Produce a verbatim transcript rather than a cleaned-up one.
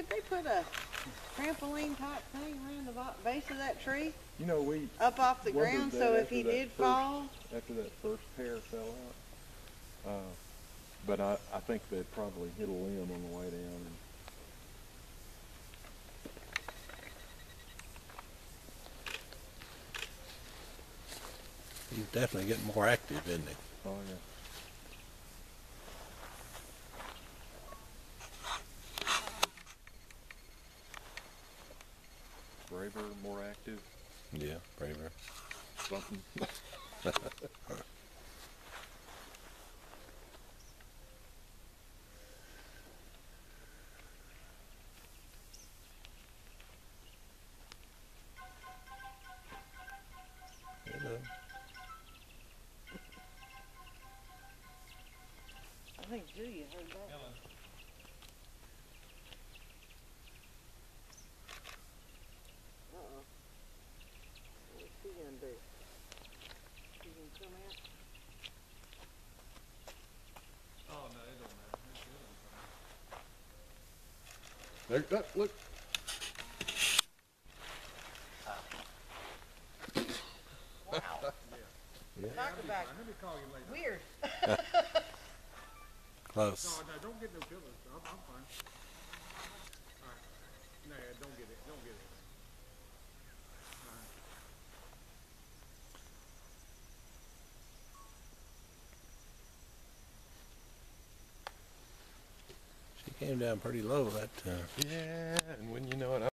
could they put a trampoline type thing around the bo- base of that tree? You know, we Up off the wondered ground, that so if after he that did first- fall. After that first pair fell out. Uh, but I, I think they'd probably hit a limb on the way down. And He's definitely getting more active, isn't he? oh yeah. Braver, more active, Yeah, braver. something. Hello. I think Julia heard that. Hello. Uh-oh. What's she gonna do? She gonna come out? Oh, no, it don't matter. It's good on fire. There, look, look. Yeah. Talk about Let me call you later. weird. Close. No, no, don't get no pillows. I'm, I'm fine. All right. No, don't get it. Don't get it. All right. She came down pretty low that time. Yeah, and when you know it,